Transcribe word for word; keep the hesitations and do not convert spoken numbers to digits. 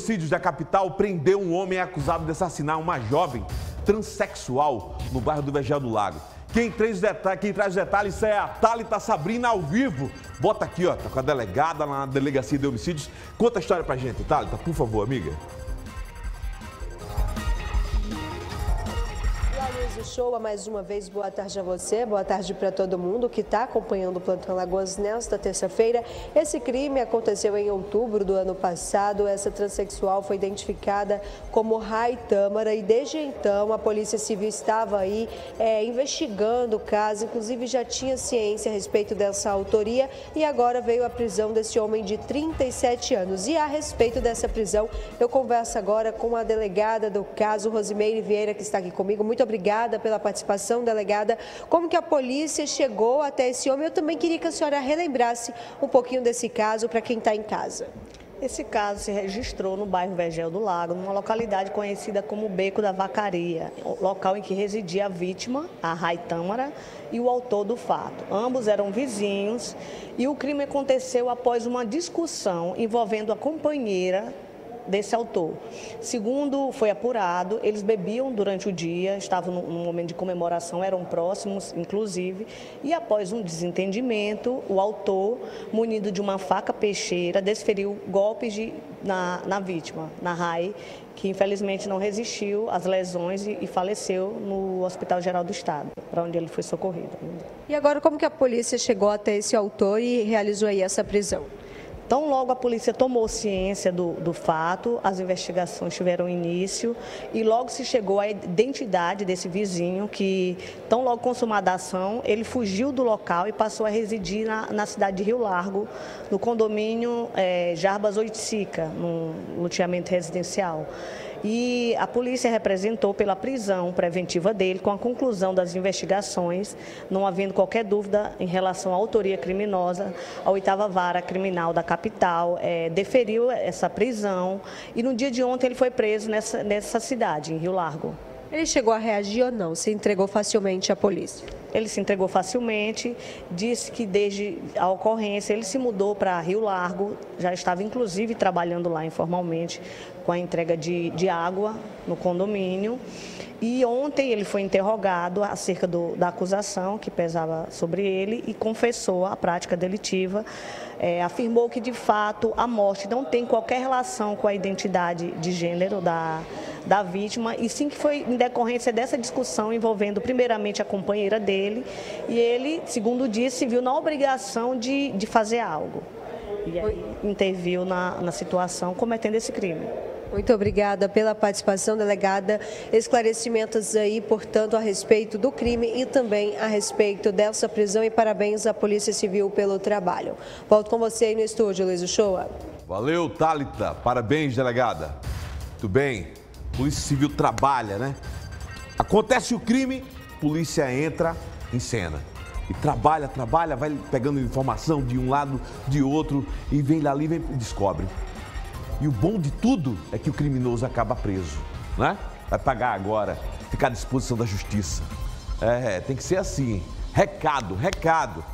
Homicídios da capital prendeu um homem acusado de assassinar uma jovem transexual no bairro do Vergel do Lago. Quem traz, detalhes, quem traz detalhes é a Thalita Sabrina ao vivo. Bota aqui, ó, tá com a delegada lá na Delegacia de Homicídios. Conta a história pra gente, Thalita, por favor, amiga. Show, mais uma vez, boa tarde a você, boa tarde para todo mundo que está acompanhando o Plantão Alagoas nesta terça-feira. Esse crime aconteceu em outubro do ano passado. Essa transexual foi identificada como Rai Tâmara e desde então a Polícia Civil estava aí é, investigando o caso, inclusive já tinha ciência a respeito dessa autoria e agora veio a prisão desse homem de trinta e sete anos. E a respeito dessa prisão, eu converso agora com a delegada do caso, Rosimeire Vieira, que está aqui comigo. Muito obrigada pela participação, delegada. Como que a polícia chegou até esse homem? Eu também queria que a senhora relembrasse um pouquinho desse caso para quem está em casa. Esse caso se registrou no bairro Vergel do Lago, numa localidade conhecida como Beco da Vacaria, local em que residia a vítima, a Rai Tâmara, e o autor do fato. Ambos eram vizinhos e o crime aconteceu após uma discussão envolvendo a companheira desse autor. Segundo foi apurado, eles bebiam durante o dia, estavam num momento de comemoração, eram próximos, inclusive, e após um desentendimento, o autor, munido de uma faca peixeira, desferiu golpes de, na, na vítima, na Rai, que infelizmente não resistiu às lesões e, e faleceu no Hospital Geral do Estado, para onde ele foi socorrido. E agora, como que a polícia chegou até esse autor e realizou aí essa prisão? Tão logo a polícia tomou ciência do, do fato, as investigações tiveram início e logo se chegou à identidade desse vizinho que, tão logo consumada a ação, ele fugiu do local e passou a residir na, na cidade de Rio Largo, no condomínio é, Jarbas Oiticica, num loteamento residencial. E a polícia representou pela prisão preventiva dele com a conclusão das investigações, não havendo qualquer dúvida em relação à autoria criminosa. A oitava vara criminal da capital é, deferiu essa prisão e no dia de ontem ele foi preso nessa, nessa cidade, em Rio Largo. Ele chegou a reagir ou não? Se entregou facilmente à polícia? Ele se entregou facilmente, disse que desde a ocorrência ele se mudou para Rio Largo, já estava inclusive trabalhando lá informalmente com a entrega de, de água no condomínio. E ontem ele foi interrogado acerca do, da acusação que pesava sobre ele e confessou a prática delitiva. É, afirmou que, de fato, a morte não tem qualquer relação com a identidade de gênero da, da vítima, e sim que foi em decorrência dessa discussão envolvendo primeiramente a companheira dele, e ele, segundo disse, se viu na obrigação de, de fazer algo. E aí interviu na, na situação cometendo esse crime. Muito obrigada pela participação, delegada. Esclarecimentos aí, portanto, a respeito do crime e também a respeito dessa prisão. E parabéns à Polícia Civil pelo trabalho. Volto com você aí no estúdio, Luiz Uchoa. Valeu, Thalita. Parabéns, delegada. Muito bem. Polícia Civil trabalha, né? Acontece o crime, polícia entra em cena. E trabalha, trabalha, vai pegando informação de um lado, de outro, e vem lá ali e descobre. E o bom de tudo é que o criminoso acaba preso, né? Vai pagar agora, ficar à disposição da justiça. É, tem que ser assim. Recado, recado.